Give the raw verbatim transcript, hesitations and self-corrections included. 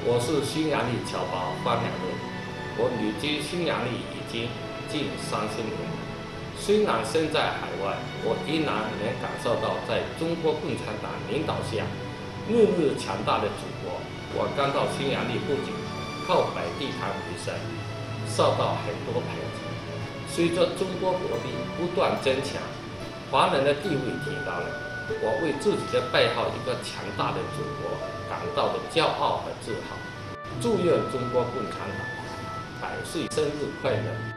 我是匈牙利侨胞方良乐，我旅居匈牙利已经近三十年了。虽然身在海外，我依然能感受到在中国共产党领导下日日强大的祖国。我刚到匈牙利不久，靠摆地摊为生，受到很多排挤。随着中国国力不断增强，华人的地位提高了，我为自己的背后一个强大的祖国感到的骄傲和自豪。祝愿中国共产党百岁生日快乐！